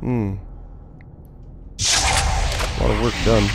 A lot of work done.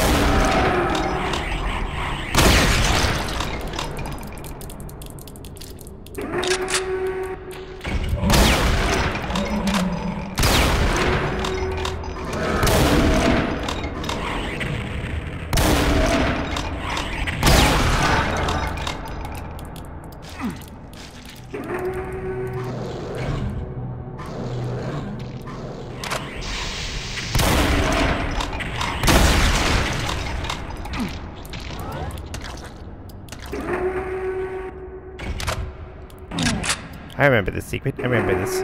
I remember this secret. I remember this.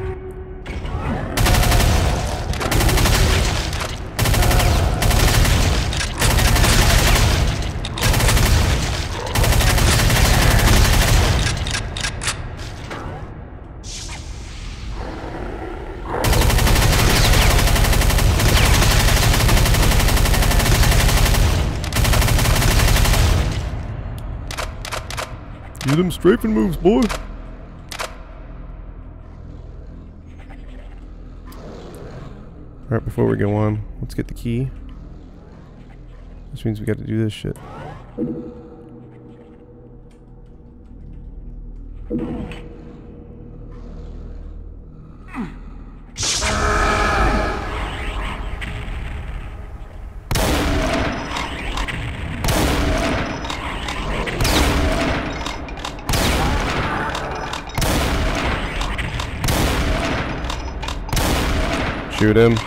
Do them strafing moves, boy. Alright, before we go on, let's get the key. Which means we got to do this shit. Shoot him.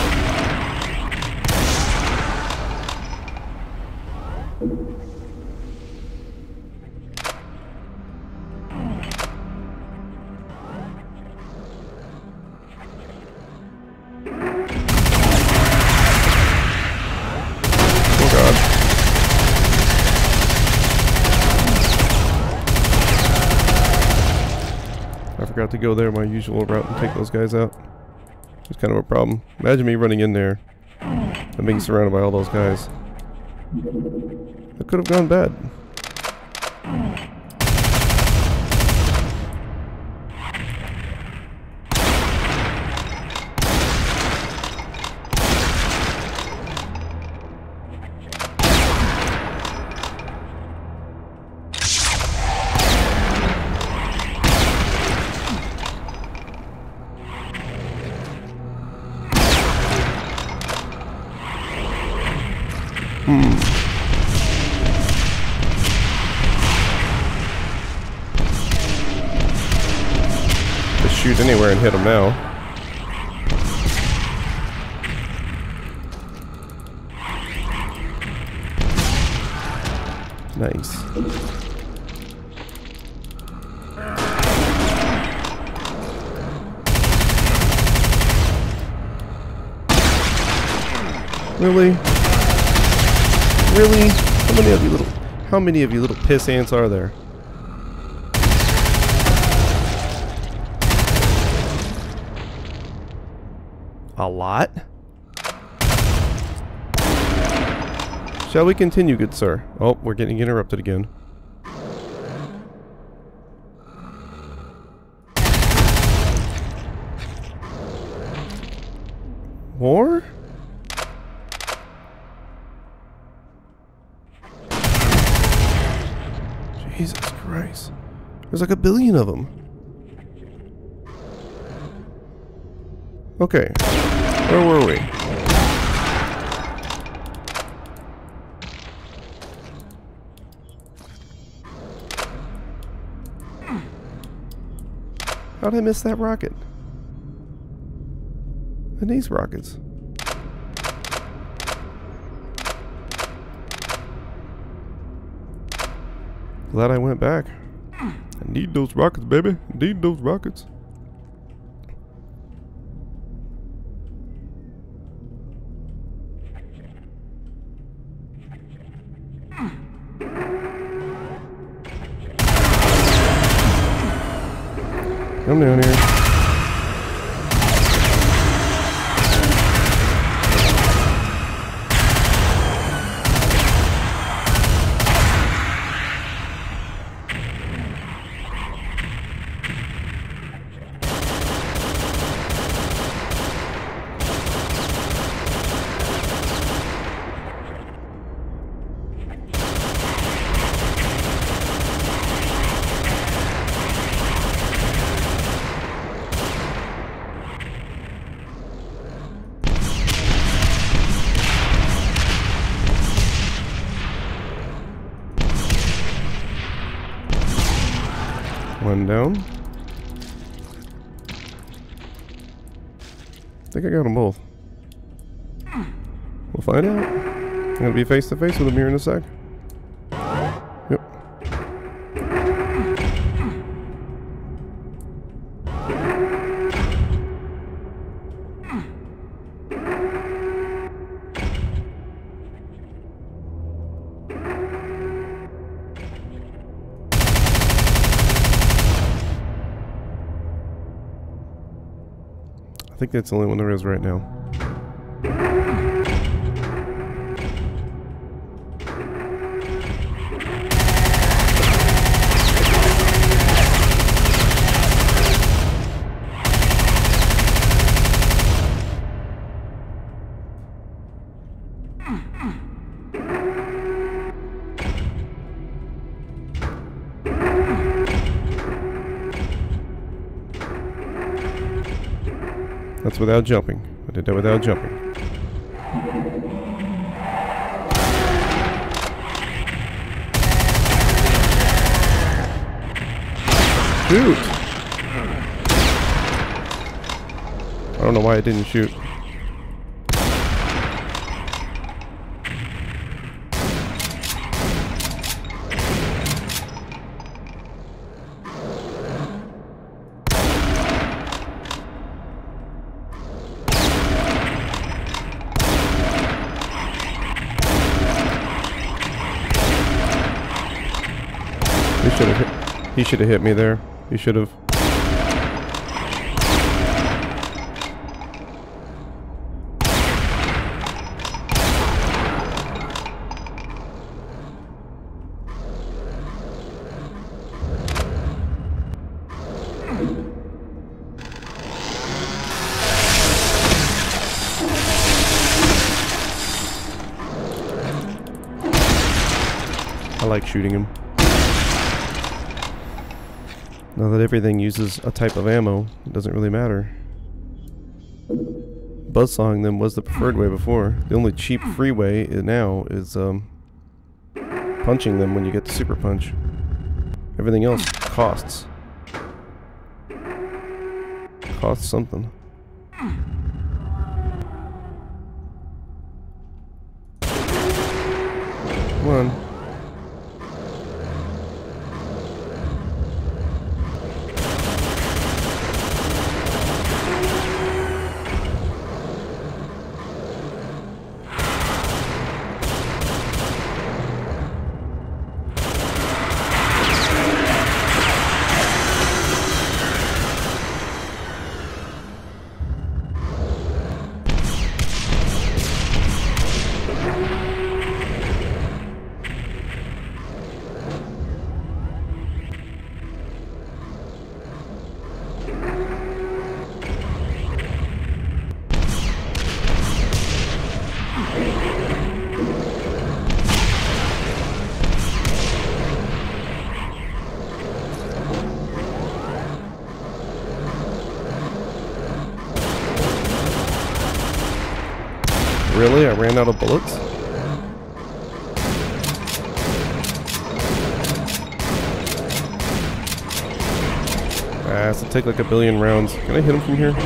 Oh god. I forgot to go there my usual route and take those guys out. It's kind of a problem. Imagine me running in there and being surrounded by all those guys. That could have gone bad. Just shoot anywhere and hit them now. Nice. Really? Really? How many of you little piss ants are there? A lot? Shall we continue, good sir? Oh, we're getting interrupted again. More? Jesus Christ. There's like a billion of them. Okay. Where were we? How'd I miss that rocket? And these rockets. Glad I went back. I need those rockets, baby. I need those rockets. Come down here. One down. I think I got them both. We'll find out. I'm gonna be face to face with him here in a sec. Yep. I think that's the only one there is right now. That's without jumping. I did that without jumping. Shoot! I don't know why I didn't shoot. He should have hit me there. He should have. I like shooting him. Now that everything uses a type of ammo, it doesn't really matter. Buzzsawing them was the preferred way before. The only cheap free way now is punching them when you get the super punch. Everything else costs. Costs something. Come on. Really? I ran out of bullets? Ah, this will take like a billion rounds. Can I hit him from here?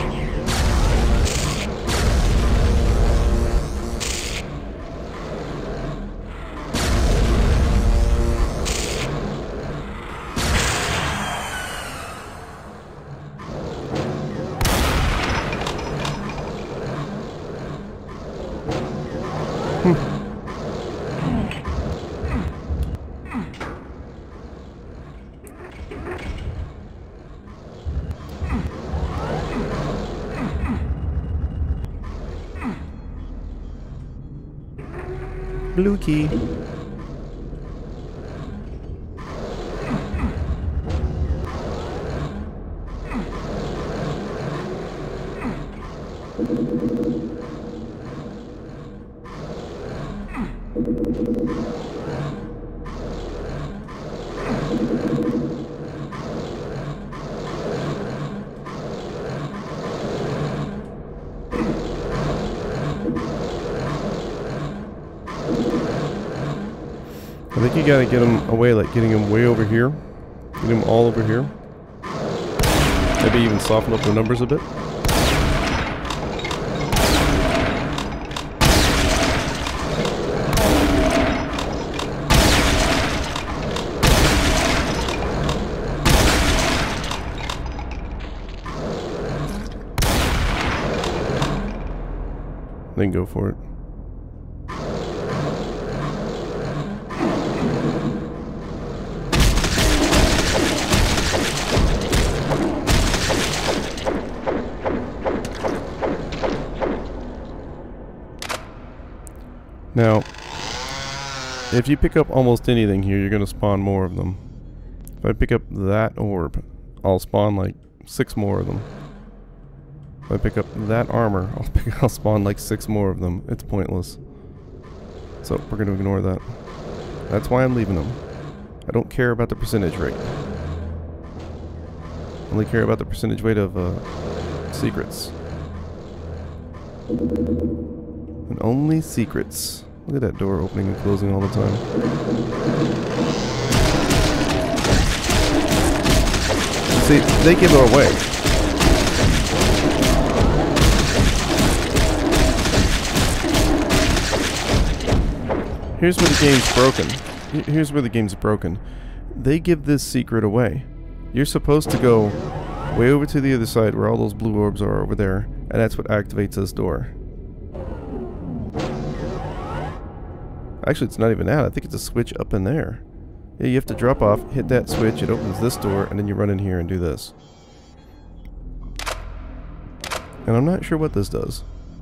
Blue key. I think you gotta get him away, like getting him way over here. Get him all over here. Maybe even soften up the numbers a bit. Then go for it. Now, if you pick up almost anything here, you're going to spawn more of them. If I pick up that orb, I'll spawn like 6 more of them. If I pick up that armor, I'll spawn like 6 more of them. It's pointless. So we're going to ignore that. That's why I'm leaving them. I don't care about the percentage rate. I only care about the percentage rate of secrets. And only secrets. Look at that door opening and closing all the time. See, they give it away. Here's where the game's broken. Here's where the game's broken. They give this secret away. You're supposed to go way over to the other side where all those blue orbs are over there, and that's what activates this door. Actually, it's not even that. I think it's a switch up in there. Yeah, you have to drop off, hit that switch, it opens this door, and then you run in here and do this. And I'm not sure what this does.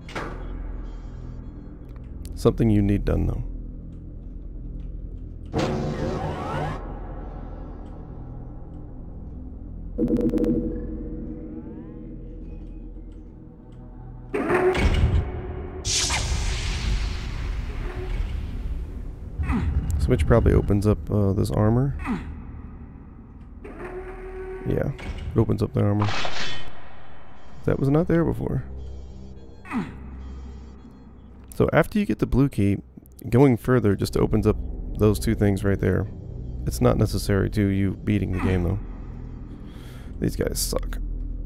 Something you need done, though. Which probably opens up this armor. Yeah, it opens up the armor. That was not there before. So after you get the blue key, going further just opens up those 2 things right there. It's not necessary to you beating the game though. These guys suck.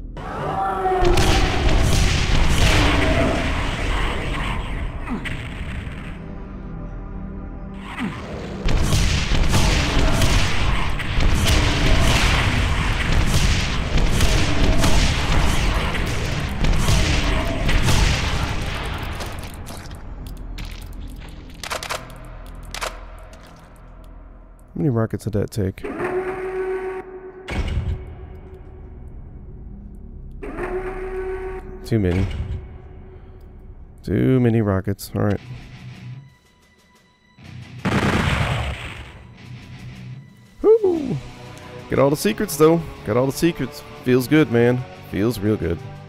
How many rockets did that take? Too many. Too many rockets. Alright. Whoo! Get all the secrets though. Got all the secrets. Feels good, man. Feels real good.